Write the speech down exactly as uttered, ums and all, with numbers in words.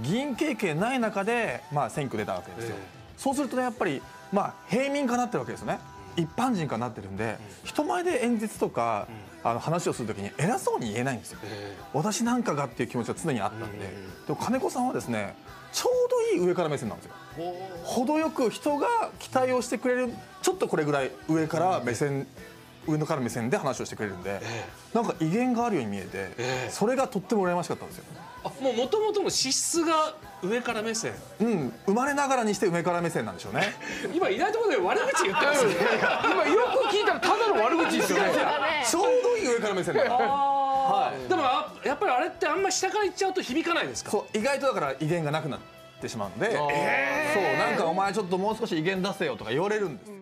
議員経験ない中で、まあ、選挙出たわけですよ。そうするとねやっぱり、まあ、平民化なってるわけですよね。一般人化になってるんで、人前で演説とか、あの話をするときに偉そうに言えないんですよ。私なんかがっていう気持ちが常にあったんで、でも金子さんはですねちょうどいい上から目線なんですよ。程よく人が期待をしてくれる、ちょっとこれぐらい上から目線、上のから目線で話をしてくれるんで、なんか威厳があるように見えて、それがとっても羨ましかったんですよ。 あ、もう元々の資質が上から目線。 うん、生まれながらにして上から目線なんでしょうね。 今いないところで悪口言ってますよね。 今よく聞いたらただの悪口ですよね。 ちょうどいい上から目線だから。 はい。でもやっぱりあれってあんまり下から言っちゃうと響かないですか。 そう、意外とだから威厳がなくなってしまうので、そうなんかお前ちょっともう少し威厳出せよとか言われるんです。